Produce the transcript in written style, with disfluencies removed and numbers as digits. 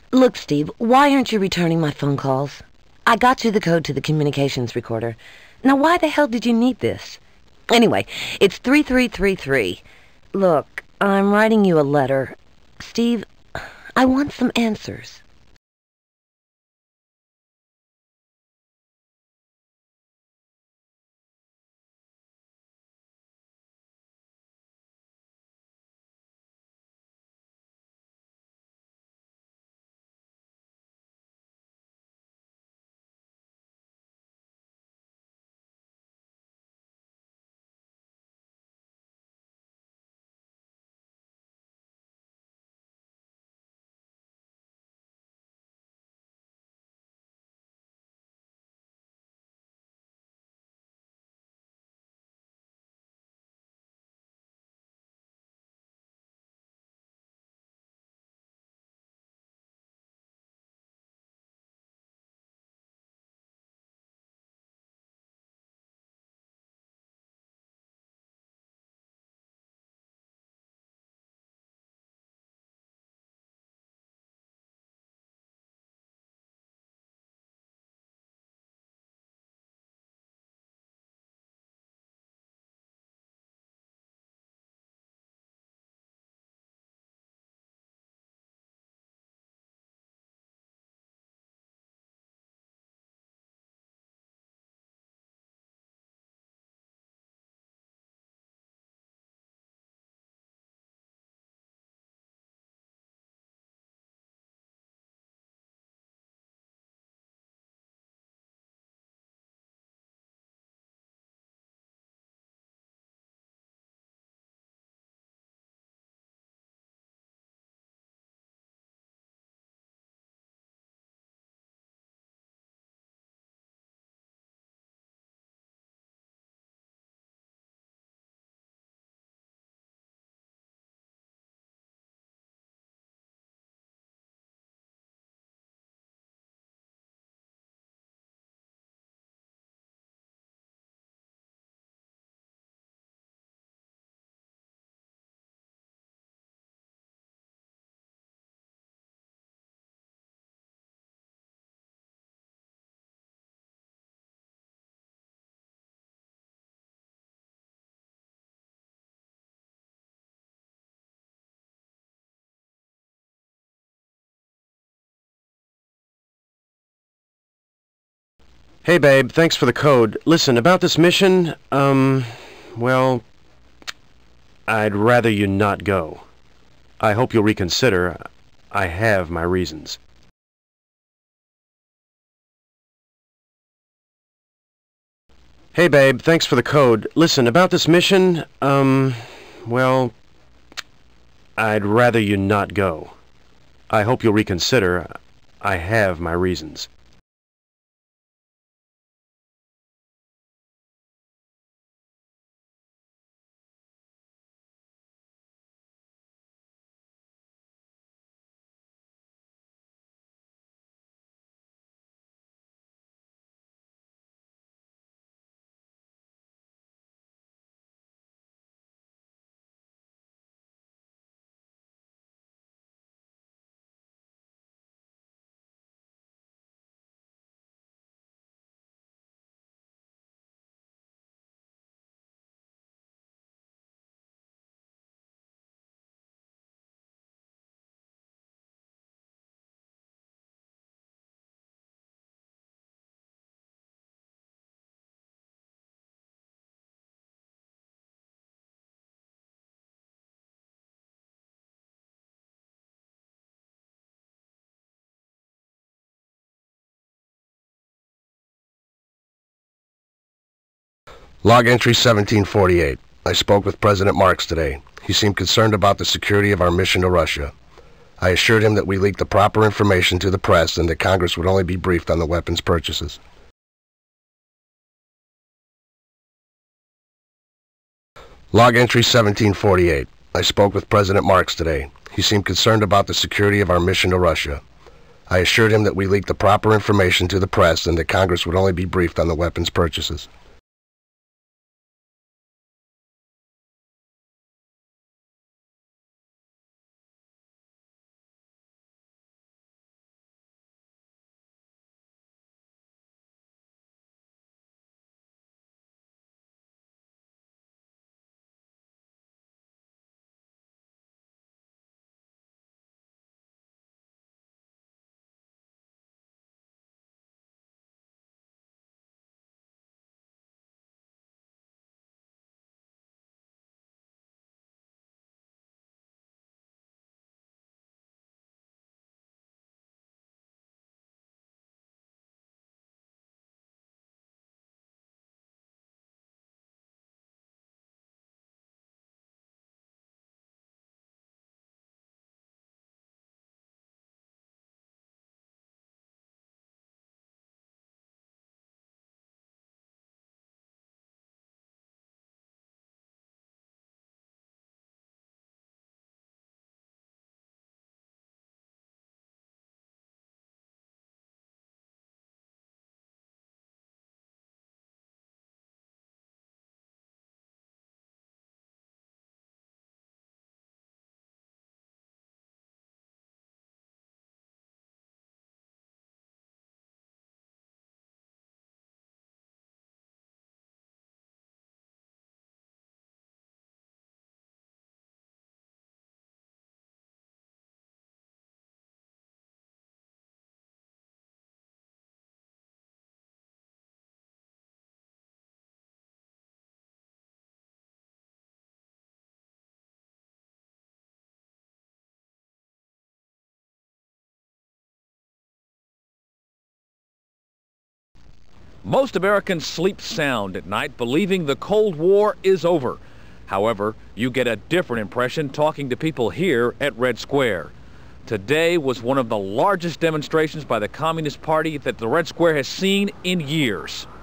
Look, Steve, why aren't you returning my phone calls? I got you the code to the communications recorder. Now, why the hell did you need this? Anyway, it's 3333. Look, I'm writing you a letter. Steve, I want some answers. Hey, babe, thanks for the code. Listen, about this mission, well, I'd rather you not go. I hope you'll reconsider. I have my reasons. Hey, babe, thanks for the code. Listen, about this mission, well, I'd rather you not go. I hope you'll reconsider. I have my reasons. Log entry 1748. I spoke with President Marks today. He seemed concerned about the security of our mission to Russia. I assured him that we leaked the proper information to the press and that Congress would only be briefed on the weapons purchases. Log entry 1748. I spoke with President Marks today. He seemed concerned about the security of our mission to Russia. I assured him that we leaked the proper information to the press and that Congress would only be briefed on the weapons purchases. Most Americans sleep sound at night, believing the Cold War is over. However, you get a different impression talking to people here at Red Square. Today was one of the largest demonstrations by the Communist Party that the Red Square has seen in years.